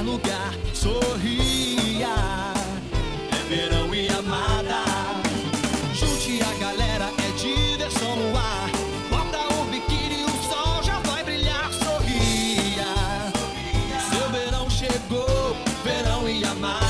lugar. Sorria, é verão e amada. Junte a galera, é diversão no ar. Bota o biquíni, o sol já vai brilhar. Sorria, seu verão chegou, verão e amada.